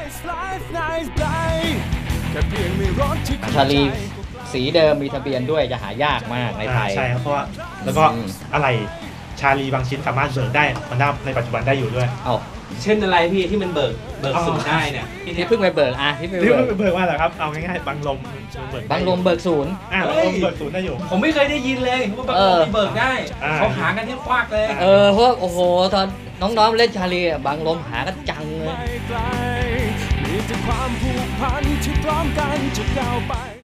ชาลีสีเดิมมีทะเบียนด้วยจะหายากมากในไทยใช่ครับเพราะว่าแล้วก็อะไรชาลีบางชิ้นสามารถเบิกได้มันได้ในปัจจุบันได้อยู่ด้วยเอาเช่นอะไรพี่ที่มันเบิกสูงได้เนี่ยที่เพิ่งไปเบิกที่เบิกว่าอะไรครับเอาง่ายๆบางลมบางลมเบิกศูนย์บางลมเบิกศูนย์ได้อยู่ผมไม่เคยได้ยินเลยว่าบางลมเบิกได้เขาหากันที่ควักเลยเพราะโอ้โหตอนน้องๆเล่นชาลีบางลมหากันจังเลยมีแต่ความผูกพันที่พร้อมกันจะก้าวไป